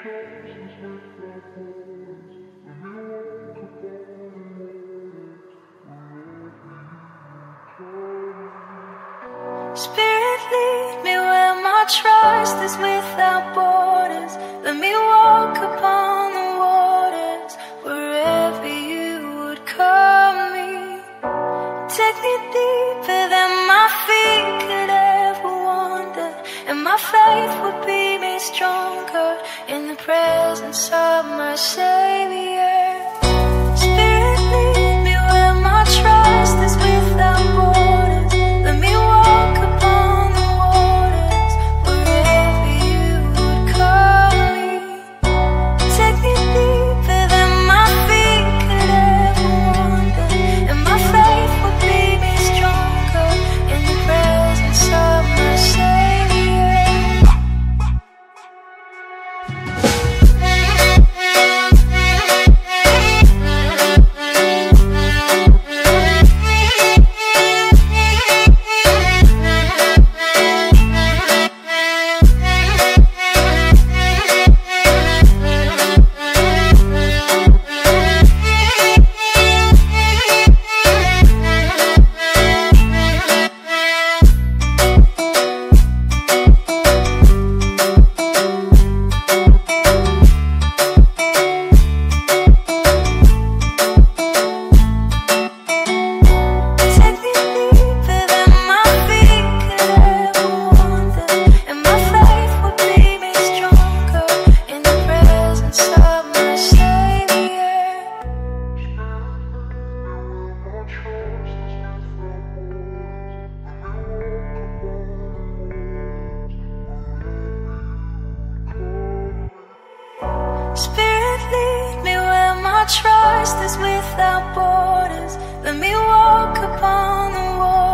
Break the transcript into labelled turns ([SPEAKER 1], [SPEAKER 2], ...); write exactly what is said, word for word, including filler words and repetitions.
[SPEAKER 1] Spirit, lead me where my trust is without borders. Let me walk upon the waters wherever you would call me. Take me deeper than my feet could ever wander, and my faith would be made stronger in the presence of my Savior. Spirit, lead me where my trust is without borders. Let me walk upon the waters wherever you would call me. Take me deeper than my feet could ever wander, and my faith would be made stronger in the presence of my Savior. Spirit, lead me where my trust is without borders. Let me walk upon the water